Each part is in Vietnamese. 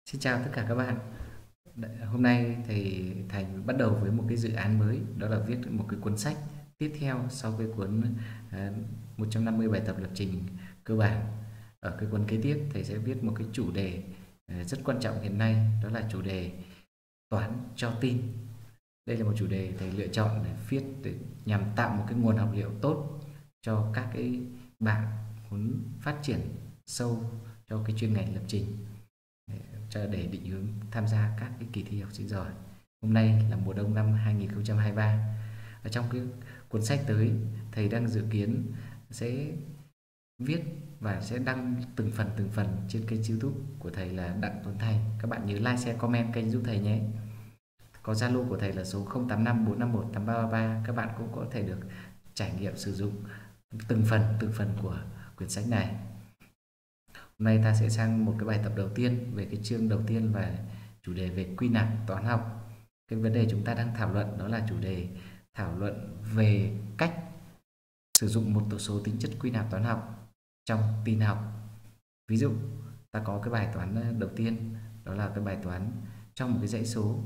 Xin chào tất cả các bạn. Hôm nay thầy Thành bắt đầu với một cái dự án mới, đó là viết một cái cuốn sách tiếp theo sau cái cuốn 150 bài tập lập trình cơ bản. Ở cái cuốn kế tiếp thầy sẽ viết một cái chủ đề rất quan trọng hiện nay, đó là chủ đề toán cho tin. Đây là một chủ đề thầy lựa chọn để viết nhằm tạo một cái nguồn học liệu tốt cho các cái bạn muốn phát triển sâu cho cái chuyên ngành lập trình, để định hướng tham gia các cái kỳ thi học sinh giỏi. Hôm nay là mùa đông năm 2023. Ở trong cái cuốn sách tới, thầy đang dự kiến sẽ viết và sẽ đăng từng phần trên kênh YouTube của thầy là Đặng Tuấn Thành. Các bạn nhớ like, share, comment kênh giúp thầy nhé. Có Zalo của thầy là số 0854518333. Các bạn cũng có thể được trải nghiệm sử dụng từng phần của quyển sách này. Hôm nay ta sẽ sang một cái bài tập đầu tiên về cái chương đầu tiên và chủ đề về quy nạp toán học. Cái vấn đề chúng ta đang thảo luận đó là chủ đề thảo luận về cách sử dụng một tổ số tính chất quy nạp toán học trong tin học. Ví dụ ta có cái bài toán đầu tiên, đó là cái bài toán trong một cái dãy số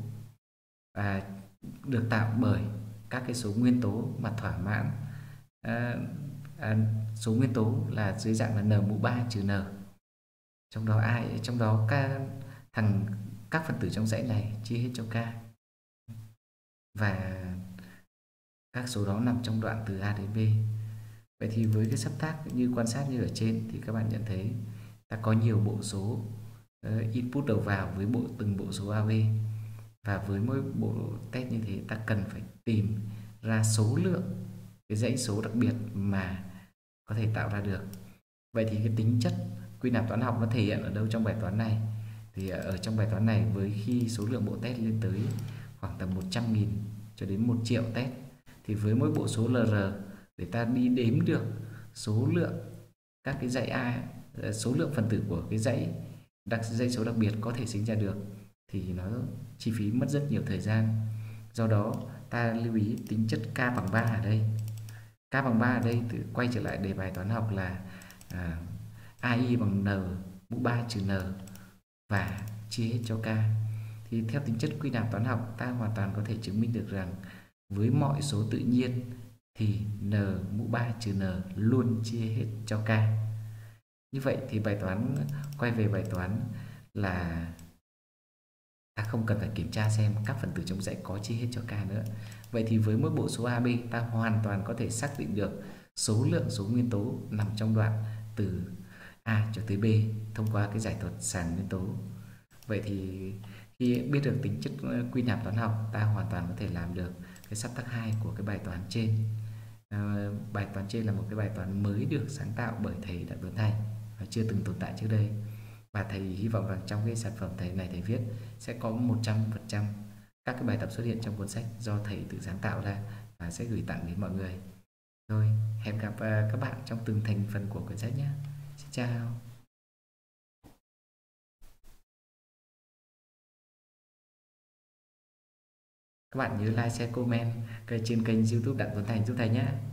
được tạo bởi các cái số nguyên tố mà thỏa mãn số nguyên tố là dưới dạng là n mũ 3 trừ n. Trong đó các phần tử trong dãy này chia hết cho k, và các số đó nằm trong đoạn từ A đến B. Vậy thì với cái sắp tác như quan sát như ở trên thì các bạn nhận thấy ta có nhiều bộ số input đầu vào với từng bộ số AB, và với mỗi bộ test như thế ta cần phải tìm ra số lượng cái dãy số đặc biệt mà có thể tạo ra được. Vậy thì cái tính chất quy nạp toán học nó thể hiện ở đâu trong bài toán này? Thì ở trong bài toán này, với khi số lượng bộ test lên tới khoảng tầm 100.000 cho đến 1 triệu test, thì với mỗi bộ số LR để ta đi đếm được số lượng các cái dãy A, số lượng phần tử của cái dãy số đặc biệt có thể sinh ra được, thì nó chi phí mất rất nhiều thời gian. Do đó ta lưu ý tính chất k bằng 3 ở đây. K bằng 3 ở đây thì quay trở lại đề bài toán học là AI bằng n mũ 3 trừ n và chia hết cho k. Thì theo tính chất quy nạp toán học, ta hoàn toàn có thể chứng minh được rằng với mọi số tự nhiên thì n mũ 3 trừ n luôn chia hết cho k. Như vậy thì bài toán quay về bài toán là ta không cần phải kiểm tra xem các phần tử trong dãy có chia hết cho k nữa. Vậy thì với mỗi bộ số AB, ta hoàn toàn có thể xác định được số lượng số nguyên tố nằm trong đoạn từ A cho tới B thông qua cái giải thuật sàng nguyên tố. Vậy thì khi biết được tính chất quy nạp toán học, ta hoàn toàn có thể làm được cái sắp tắc 2 của cái bài toán trên. Bài toán trên là một cái bài toán mới được sáng tạo bởi thầy Đặng Tuấn Thành và chưa từng tồn tại trước đây. Và thầy hy vọng rằng trong cái sản phẩm thầy viết sẽ có 100% các cái bài tập xuất hiện trong cuốn sách do thầy tự sáng tạo ra và sẽ gửi tặng đến mọi người. Rồi, hẹn gặp các bạn trong từng thành phần của cuốn sách nhé. Xin chào. Các bạn nhớ like, share, comment trên kênh YouTube Đặng Tuấn Thành giúp thầy nhé.